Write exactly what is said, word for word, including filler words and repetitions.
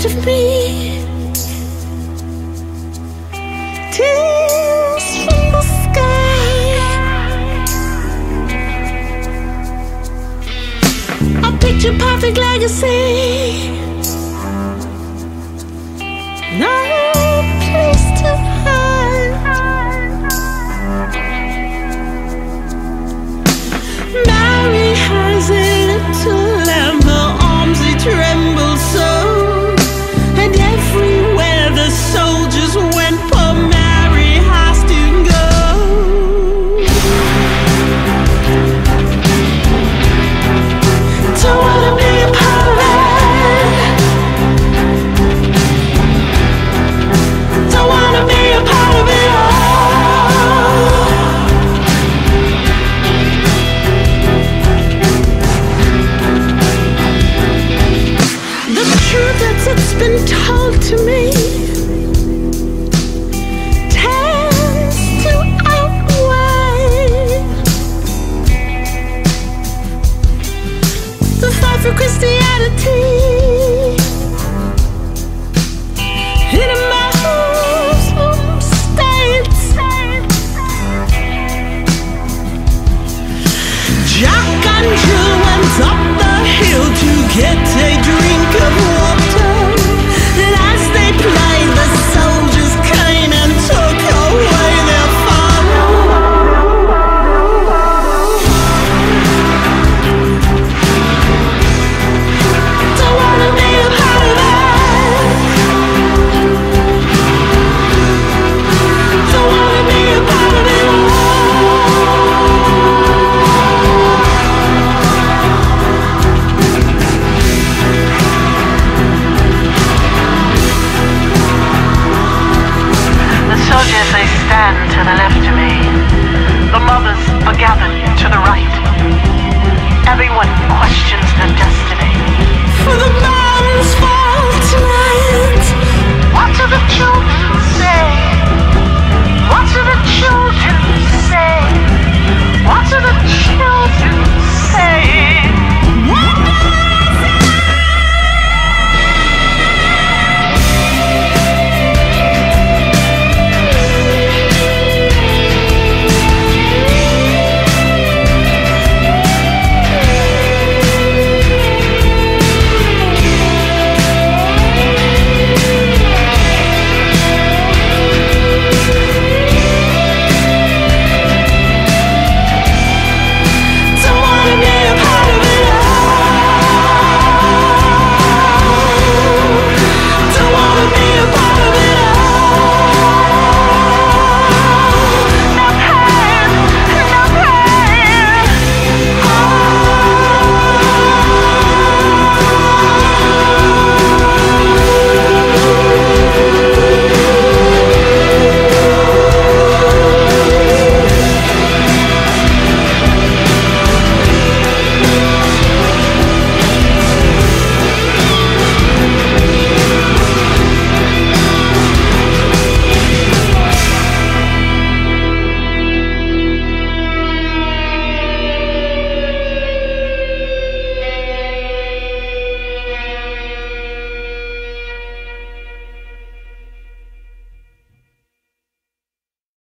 of me. Tears from the sky. A picture perfect legacy. No place to hide. Mary has a little lamb, her arms they tremble so, and everywhere the soldiers went, poor Mary has to go. Don't wanna be a part of it. Don't wanna be a part of it all. The truth that's it's been told to me tends to outweigh the fight for Christianity in a Muslim state. Jack and Jill went up the hill to get a drink of water, and as they played, the soldiers came and took away their father. Don't wanna be a part of it. Don't wanna be a part of it all. The soldiers, they stand to the left of me. The mothers are gathered to the right. Everyone questions their destiny.